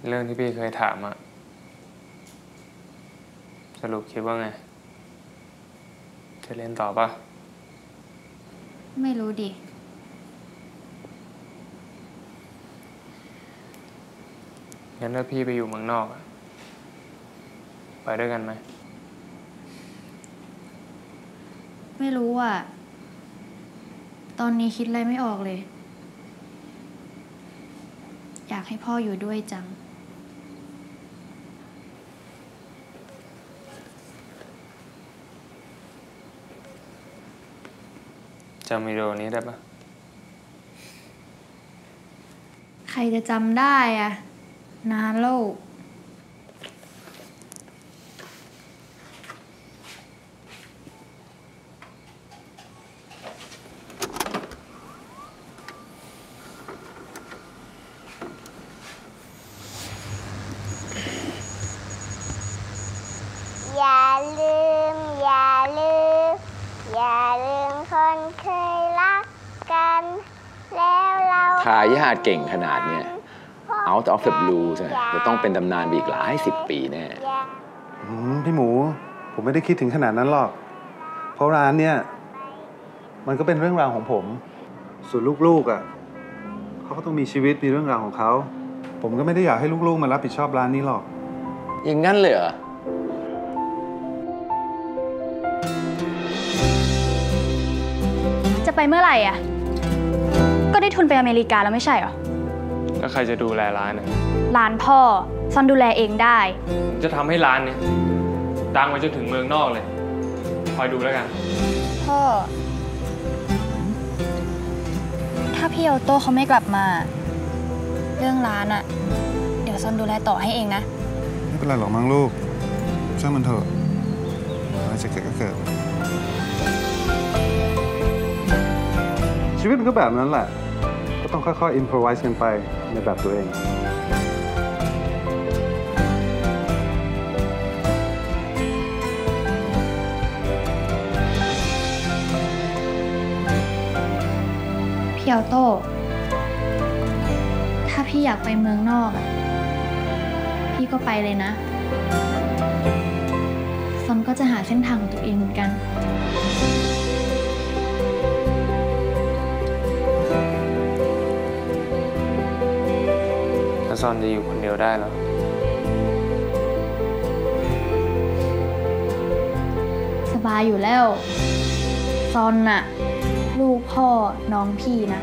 เรื่องที่พี่เคยถามอะสรุปคิดว่าไงจะเรียนต่อปะไม่รู้ดิงั้นถ้าพี่ไปอยู่เมืองนอกอะไปด้วยกันไหมไม่รู้อ่ะตอนนี้คิดอะไรไม่ออกเลยอยากให้พ่ออยู่ด้วยจังจำวิดีโอนี้ได้ปะใครจะจำได้อ่ะนานแล้วอย่าลืมอย่าลืมอย่าลืมคนเคยรักกันแล้วเราทายาทเก่งขนาดเนี้ย Out of the Blue จะต้องเป็นตำนานไปอีกหลาย10 ปีแน่พี่หมูผมไม่ได้คิดถึงขนาดนั้นหรอกเพราะร้านเนี่ยมันก็เป็นเรื่องราวของผมส่วนลูกๆอ่ะเขาก็ต้องมีชีวิตมีเรื่องราวของเขาผมก็ไม่ได้อยากให้ลูกๆมารับผิดชอบร้านนี้หรอกอย่างงั้นเลยเหรอจะไปเมื่อไหร่อ่ะก็ได้ทุนไปอเมริกาแล้วไม่ใช่เหรอแล้วใครจะดูแลร้านอะร้านพ่อซอนดูแลเองได้ผมจะทำให้ร้านเนี่ยดังไปจนถึงเมืองนอกเลยคอยดูแล้วกันพ่อถ้าพี่ออโต้เขาไม่กลับมาเรื่องร้านอะเดี๋ยวซอนดูแลต่อให้เองนะไม่เป็นไรหรอกมั้งลูกช่างมันเถอะอะไรจะเกิดก็เกิดชีวิตมันก็แบบนั้นแหละก็ต้องค่อยๆ improvise กันไปในแบบตัวเองพี่ออโต้ถ้าพี่อยากไปเมืองนอกอะพี่ก็ไปเลยนะซอนก็จะหาเส้นทางของตัวเองเหมือนกันซอนจะอยู่คนเดียวได้แล้วสบายอยู่แล้วซอนน่ะลูกพ่อน้องพี่นะ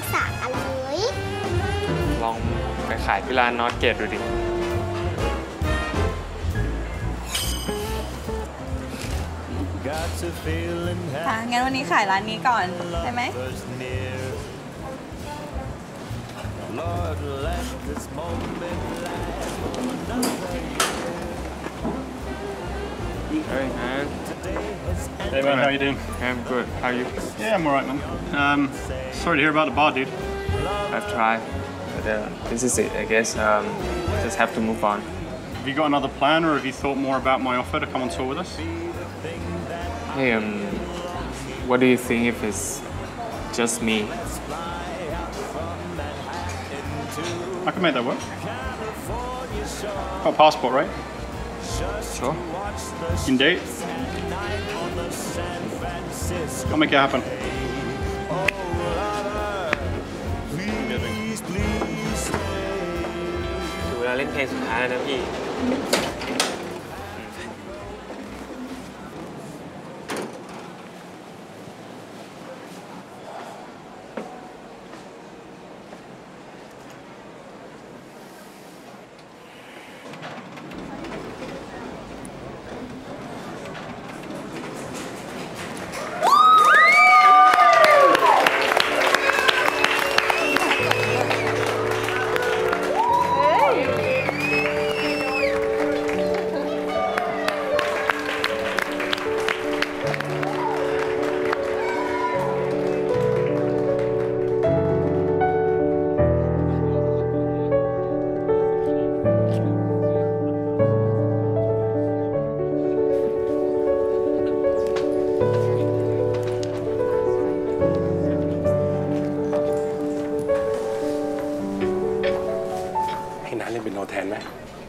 สากันเลยลองไปขายที่ร้านนอตเกตดูดิค่ะงั้นวันนี้ขายร้านนี้ก่อนได้ไหม Hey man. Hey man, how you doing? I'm good. How are you? Yeah, I'm alright man. Sorry to hear about the bar, dude. I've tried. But this is it, I guess. Just have to move on. Have you got another plan, or have you thought more about my offer to come on tour with us? Hey, what do you think if it's just me? I can make that work. Got a passport, right? Sure. In date? I'll make it happen. ถึงเวลาเล่นเพลงสุดท้ายแล้วนะพี่ให้น้าเล่นเป็นโนแทนไหม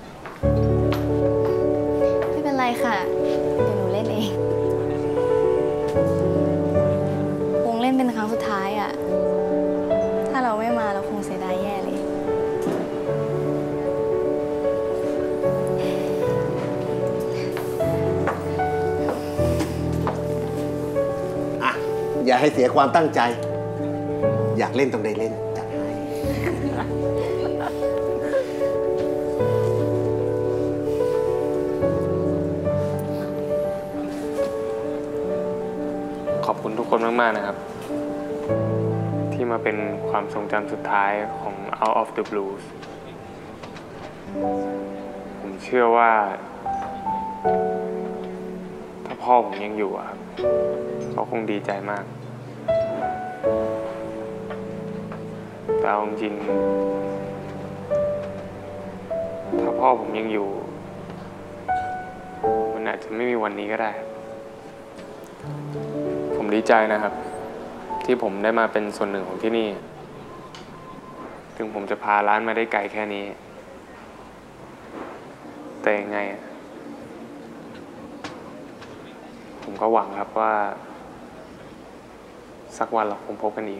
ไม่เป็นไรค่ะ เดี๋ยวหนูเล่นเองวงเล่นเป็นครั้งสุดท้ายอะถ้าเราไม่มาเราคงเสียดายแย่เลยอ่ะ อย่าให้เสียความตั้งใจ อยากเล่นตรงใดเล่นจัดให้ขอบคุณทุกคนมาก ๆ นะครับ ที่มาเป็นความทรงจำสุดท้ายของ Out of the Blues ผมเชื่อว่า ถ้าพ่อผมยังอยู่อะครับเขาคงดีใจมาก แต่เอาจริงๆถ้าพ่อผมยังอยู่ มันอาจจะไม่มีวันนี้ก็ได้ ผมดีใจนะครับ ที่ผมได้มาเป็นส่วนหนึ่งของที่นี่ ถึงผมจะพาร้านมาได้ไกลแค่นี้ แต่ยังไงผมก็หวังครับว่า สักวันเราคงพบกันอีก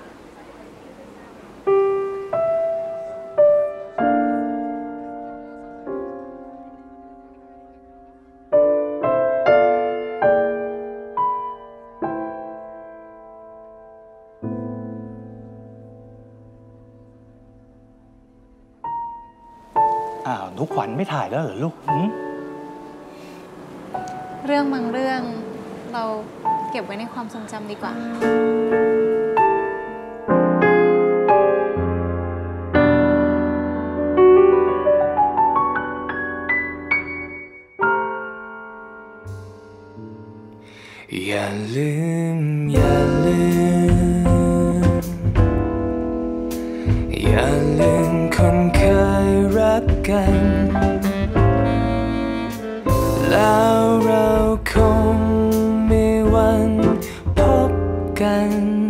อ้าวนุกขวัญไม่ถ่ายแล้วเหรอลูกเรื่องบางเรื่องเราเก็บไว้ในความทรงจำดีกว่าอย่าลืม อย่าลืม อย่าลืมคนเคยรักกัน แล้วเราคงมีวันพบกัน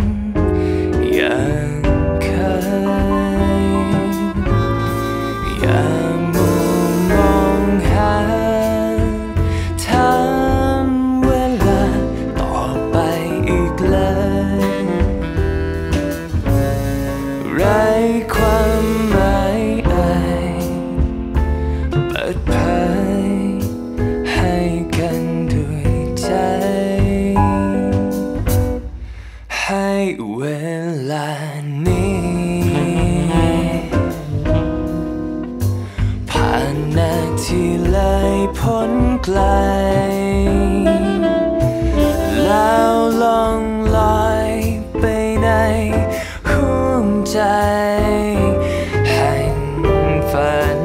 อย่างเคยอย่ามัวมองหาทางเวลาต่อไปอีกเลยไร้ความหมายเปิดเผยให้พ้นไกลแล้วล่องลอยไปในห้วงใจแห่งฝัน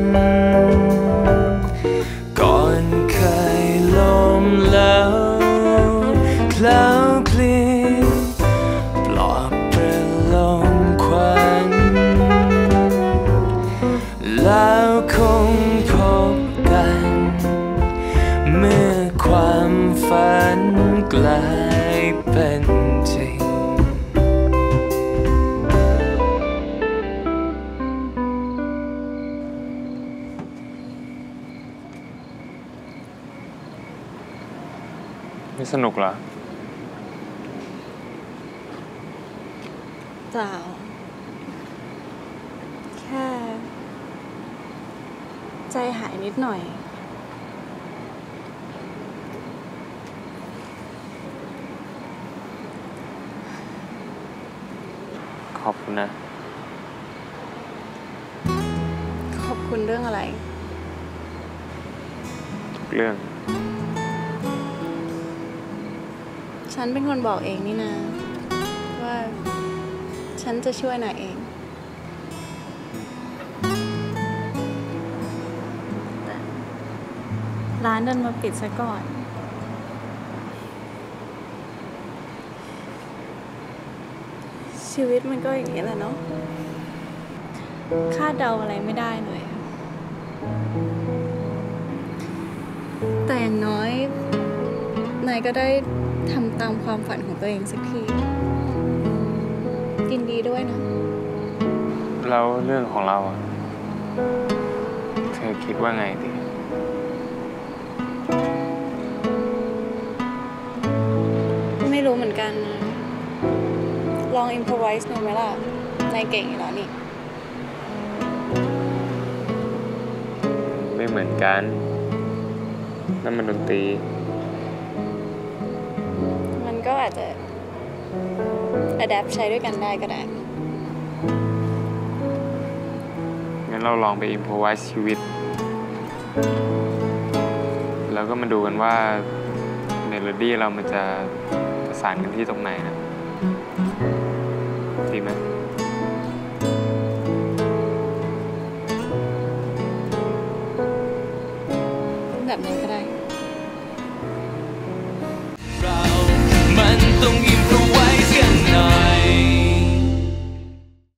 ก่อนเคยล้มแล้วเคล้าคลีปลอบประโลมควันแล้วคงพบกันเมื่อความฝันกลายเป็นจริงไม่สนุกเหรอเปล่า แค่ใจหายนิดหน่อยขอบคุณนะขอบคุณเรื่องอะไรทุกเรื่องฉันเป็นคนบอกเองนี่นะ ว่าฉันจะช่วยนายเองแต่ร้านดันมาปิดซะก่อน ชีวิตมันก็อย่างนี้แหละเนาะคาดเดาอะไรไม่ได้เลย แต่อย่างน้อยนายก็ได้ทำตามความฝันของตัวเองสักทียินดีด้วยนะแล้วเรื่องของเราอะเธอคิดว่าไงดิไม่รู้เหมือนกันนะลอง improvise หน่อยไหมล่ะนายเก่งอยู่แล้วนี่ไม่เหมือนกัน นั่นมันดนตรีมันก็อาจจะ adapt ใช้ด้วยกันได้ก็ได้งั้นเราลองไปอิมโพรไวส์ชีวิต แล้วก็มาดูกันว่าเมโลดี้เรามันจะประสานกันที่ตรงไหนนะ ดีไหมแบบนั้นก็ได้